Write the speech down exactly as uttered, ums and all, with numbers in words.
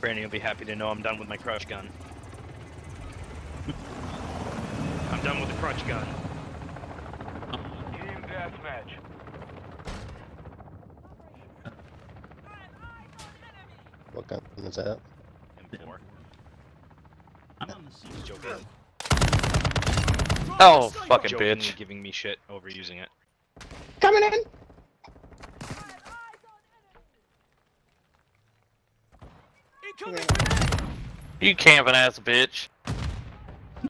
Brandon, you'll be happy to know I'm done with my crush gun. I'm done with the crutch gun. Team deathmatch. What gun is that? M four. I'm on the seat joking. Oh, fucking Jokingly bitch. giving me shit over using it. Coming in! You camping ass bitch.